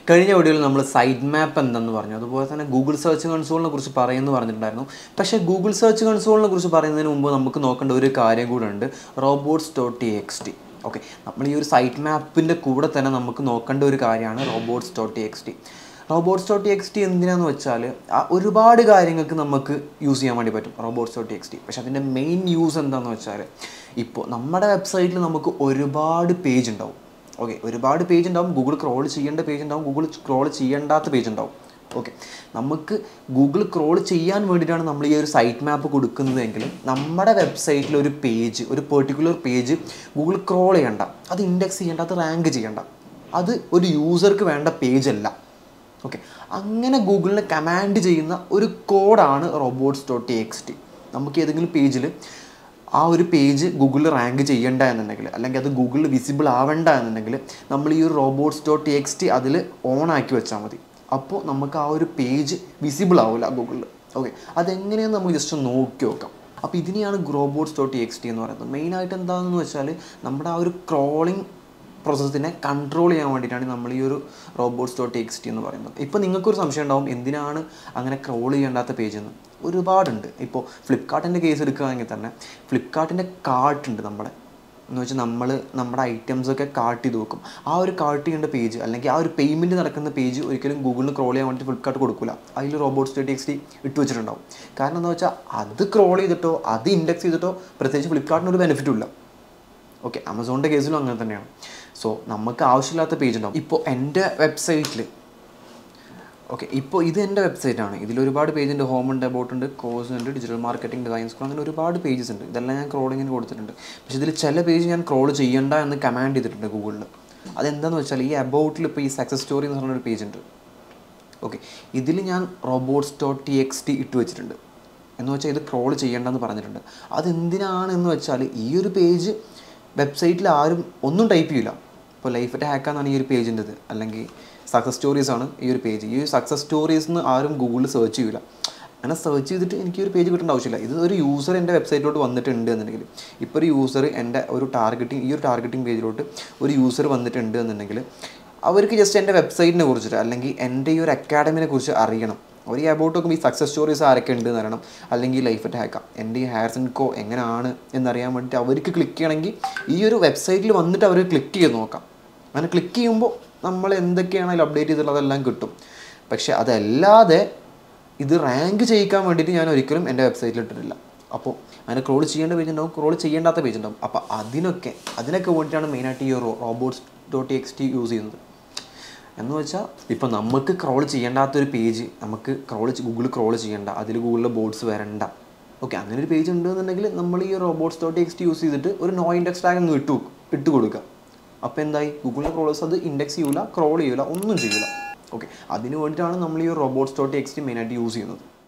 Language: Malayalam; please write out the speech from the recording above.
കഴിഞ്ഞ വീഡിയോയിൽ നമ്മൾ സൈറ്റ് മാപ്പ് എന്തെന്ന് പറഞ്ഞു, അതുപോലെ തന്നെ ഗൂഗിൾ സെർച്ച് കൺസോളിനെ കുറിച്ച് പറയുമെന്ന് പറഞ്ഞിട്ടുണ്ടായിരുന്നു. പക്ഷേ ഗൂഗിൾ സെർച്ച് കൺസോളിനെ കുറിച്ച് പറയുന്നതിന് മുമ്പ് നമുക്ക് നോക്കേണ്ട ഒരു കാര്യം കൂടെ ഉണ്ട്, robots.txt. ഓക്കെ, നമ്മൾ ഈ ഒരു സൈറ്റ് മാപ്പിൻ്റെ കൂടെ തന്നെ നമുക്ക് നോക്കേണ്ട ഒരു കാര്യമാണ് robots.txt. robots.txt എന്തിനാന്ന് വെച്ചാൽ ഒരുപാട് കാര്യങ്ങൾക്ക് നമുക്ക് യൂസ് ചെയ്യാൻ വേണ്ടി പറ്റും robots.txt. പക്ഷേ അതിൻ്റെ മെയിൻ യൂസ് എന്താണെന്ന് വെച്ചാൽ, ഇപ്പോൾ നമ്മുടെ വെബ്സൈറ്റിൽ നമുക്ക് ഒരുപാട് പേജ് ഉണ്ടാവും. ഓക്കെ, ഒരുപാട് പേജ് ഉണ്ടാവും, ഗൂഗിൾ ക്രോൾ ചെയ്യേണ്ട പേജ് ഉണ്ടാവും, ഗൂഗിൾ ക്രോൾ ചെയ്യേണ്ടാത്ത പേജ് ഉണ്ടാവും. ഓക്കെ, നമുക്ക് ഗൂഗിൾ ക്രോൾ ചെയ്യാൻ വേണ്ടിയിട്ടാണ് നമ്മൾ ഈ ഒരു സൈറ്റ് മാപ്പ് കൊടുക്കുന്നതെങ്കിൽ നമ്മുടെ വെബ്സൈറ്റിൽ ഒരു പേജ്, ഒരു പെർട്ടിക്കുലർ പേജ് ഗൂഗിൾ ക്രോൾ ചെയ്യേണ്ട, അത് ഇൻഡെക്സ് ചെയ്യേണ്ട, അത് റാങ്ക് ചെയ്യേണ്ട, അത് ഒരു യൂസർക്ക് വേണ്ട പേജല്ല. ഓക്കെ, അങ്ങനെ ഗൂഗിളിനെ കമാൻഡ് ചെയ്യുന്ന ഒരു കോഡാണ് robots.txt. നമുക്ക് ഏതെങ്കിലും പേജിൽ ആ ഒരു പേജ് ഗൂഗിളിൽ റാങ്ക് ചെയ്യേണ്ട എന്നുണ്ടെങ്കിൽ, അല്ലെങ്കിൽ അത് ഗൂഗിളിൽ വിസിബിൾ ആവേണ്ട എന്നുണ്ടെങ്കിൽ, നമ്മൾ ഈ ഒരു robots.txt അതിൽ ഓൺ ആക്കി വെച്ചാൽ മതി. അപ്പോൾ നമുക്ക് ആ ഒരു പേജ് വിസിബിൾ ആവില്ല ഗൂഗിളിൽ. ഓക്കെ, അതെങ്ങനെയെന്ന് നമുക്ക് ജസ്റ്റ് നോക്കി നോക്കാം. അപ്പോൾ ഇതിനെയാണ് robots.txt എന്ന് പറയുന്നത്. മെയിനായിട്ട് എന്താണെന്ന് വെച്ചാൽ, നമ്മുടെ ആ ഒരു ക്രോളിംഗ് പ്രോസസ്സിനെ കൺട്രോൾ ചെയ്യാൻ വേണ്ടിയിട്ടാണ് നമ്മൾ ഈ ഒരു robots.txt എന്ന് പറയുന്നത്. ഇപ്പോൾ നിങ്ങൾക്കൊരു സംശയം ഉണ്ടാവും, എന്തിനാണ് അങ്ങനെ ക്രോൾ ചെയ്യേണ്ടാത്ത പേജെന്ന്. ഒരുപാടുണ്ട്. ഇപ്പോൾ ഫ്ലിപ്കാർട്ടിൻ്റെ കേസ് എടുക്കുകയാണെങ്കിൽ തന്നെ, ഫ്ലിപ്കാർട്ടിൻ്റെ കാർട്ടുണ്ട് നമ്മുടെ, എന്ന് വെച്ചാൽ നമ്മുടെ ഐറ്റംസൊക്കെ കാർട്ട് ചെയ്ത് വെക്കും. ആ ഒരു കാർട്ട് ചെയ്യേണ്ട പേജ്, അല്ലെങ്കിൽ ആ ഒരു പേയ്മെൻറ്റ് നടക്കുന്ന പേജ് ഒരിക്കലും ഗൂഗിളിൽ ക്രോൾ ചെയ്യാൻ വേണ്ടി ഫ്ലിപ്കാർട്ട് കൊടുക്കില്ല. അതിൽ robots.txt ഇട്ട് വെച്ചിട്ടുണ്ടാവും. കാരണം എന്താ വെച്ചാൽ, അത് ക്രോൾ ചെയ്തിട്ടോ അത് ഇൻഡെക്സ് ചെയ്തിട്ടോ പ്രത്യേകിച്ച് ഫ്ലിപ്കാർട്ടിന് ഒരു ബെനിഫിറ്റും ഇല്ല. ഓക്കെ, ആമസോണിൻ്റെ കേസിലും അങ്ങനെ തന്നെയാണ്. സോ നമുക്ക് ആവശ്യമില്ലാത്ത പേജ് ഉണ്ടാവും. ഇപ്പോൾ എൻ്റെ വെബ്സൈറ്റിൽ, ഓക്കെ, ഇപ്പോൾ ഇത് എൻ്റെ വെബ്സൈറ്റാണ്, ഇതിലൊരുപാട് പേജുണ്ട്. ഹോം ഉണ്ട്, അബൌട്ട് ഉണ്ട്, കോഴ്സ് ഉണ്ട്, ഡിജിറ്റൽ മാർക്കറ്റിംഗ്, ഡിസൈൻ സ്കൂൾ, അങ്ങനെ ഒരുപാട് പേജസ് ഉണ്ട്. ഇതെല്ലാം ഞാൻ ക്രോളിങ്ങിന് കൊടുത്തിട്ടുണ്ട്. പക്ഷേ ഇതിൽ ചില പേജ് ഞാൻ ക്രോൾ ചെയ്യണ്ട എന്ന് കമാൻഡ് ചെയ്തിട്ടുണ്ട് ഗൂഗിളിൽ. അതെന്താണെന്ന് വെച്ചാൽ, ഈ അബൌട്ടിൽ ഇപ്പോൾ ഈ സക്സസ് സ്റ്റോറി എന്ന് പറഞ്ഞൊരു പേജ് ഉണ്ട്. ഓക്കെ, ഇതിൽ ഞാൻ robots.txt ഇട്ട് വെച്ചിട്ടുണ്ട്. എന്ന് വെച്ചാൽ ഇത് ക്രോൾ ചെയ്യേണ്ടെന്ന് പറഞ്ഞിട്ടുണ്ട്. അതെന്തിനാണ് എന്ന് വെച്ചാൽ, ഈ ഒരു പേജ് വെബ്സൈറ്റിൽ ആരും ഒന്നും ടൈപ്പ് ചെയ്യില്ല. ഇപ്പോൾ ലൈഫ് അറ്റ് ഹാക്കാന്നാണ് ഈ ഒരു പേജിൻ്റെത്, അല്ലെങ്കിൽ സക്സസ് സ്റ്റോറീസാണ് ഈ ഒരു പേജ്. ഈ സക്സസ് സ്റ്റോറീസിന് ആരും ഗൂഗിളിൽ സെർച്ച് ചെയ്യില്ല. അങ്ങനെ സെർച്ച് ചെയ്തിട്ട് എനിക്ക് ഒരു പേജ് കിട്ടേണ്ട ആവശ്യമില്ല. ഇത് ഒരു യൂസർ എൻ്റെ വെബ്സൈറ്റിലോട്ട് വന്നിട്ടുണ്ട് എന്നുണ്ടെങ്കിൽ, ഇപ്പോൾ ഒരു യൂസർ എൻ്റെ ഒരു ഈ ഒരു ടാർഗറ്റിംഗ് പേജിലോട്ട് ഒരു യൂസർ വന്നിട്ടുണ്ട് എന്നുണ്ടെങ്കിൽ, അവർക്ക് ജസ്റ്റ് എൻ്റെ വെബ്സൈറ്റിനെ കുറിച്ചിട്ട്, അല്ലെങ്കിൽ എൻ്റെ ഈ ഒരു അക്കാഡമിനെ കുറിച്ച് അറിയണം. അവർ ഈ അബൌട്ട് നോക്കുമ്പോൾ ഈ സക്സസ് സ്റ്റോറീസ് ആരൊക്കെ ഉണ്ട് എന്ന് അറിയണം, അല്ലെങ്കിൽ ലൈഫ് അറ്റ് ഹാക്കാം, എൻ്റെ ഈ ഹെയർസ് ആൻഡ് കോ എങ്ങനെയാണ് എന്നറിയാൻ വേണ്ടിയിട്ട് അവർക്ക് ക്ലിക്ക് ചെയ്യണമെങ്കിൽ ഈ ഒരു വെബ്സൈറ്റിൽ വന്നിട്ട് അവർ ക്ലിക്ക് ചെയ്ത് നോക്കാം. അങ്ങനെ ക്ലിക്ക് ചെയ്യുമ്പോൾ നമ്മൾ എന്തൊക്കെയാണ് അതിൽ അപ്ഡേറ്റ് ചെയ്തിട്ടുള്ളത് അതെല്ലാം കിട്ടും. പക്ഷേ അതല്ലാതെ ഇത് റാങ്ക് ചെയ്യിക്കാൻ വേണ്ടിയിട്ട് ഞാൻ ഒരിക്കലും എൻ്റെ വെബ്സൈറ്റിൽ ഇട്ടിട്ടില്ല. അപ്പോൾ അങ്ങനെ ക്രോൾ ചെയ്യേണ്ട പേജ് ഉണ്ടാവും, ക്രോൾ ചെയ്യേണ്ടാത്ത പേജ് ഉണ്ടാവും. അപ്പോൾ അതിനൊക്കെ വേണ്ടിയിട്ടാണ് മെയിനായിട്ട് ഈ robots.txt യൂസ് ചെയ്യുന്നത്. എന്ന് വെച്ചാൽ, ഇപ്പോൾ നമുക്ക് ക്രോൾ ചെയ്യേണ്ടാത്തൊരു പേജ്, നമുക്ക് ഗൂഗിൾ ക്രോൾ ചെയ്യേണ്ട, അതിൽ ഗൂഗിളിലെ ബോട്ട്സ് വരണ്ട. ഓക്കെ, അങ്ങനെ ഒരു പേജ് ഉണ്ടെന്നുണ്ടെങ്കിൽ നമ്മൾ ഈ robots.txt യൂസ് ചെയ്തിട്ട് ഒരു നോ ഇൻഡെക്സ് ടാഗ് അങ്ങ് ഇട്ട് കൊടുക്കുക. അപ്പോൾ എന്തായി, ഗൂഗിളിലെ ക്രോളേഴ്സ് അത് ഇൻഡെക്സ് ചെയ്യില്ല, ക്രോൾ ചെയ്യില്ല, ഒന്നും ചെയ്യില്ല. ഓക്കെ, അതിന് വേണ്ടിയിട്ടാണ് നമ്മൾ ഈ robots.txt മെയിനായിട്ട് യൂസ് ചെയ്യുന്നത്.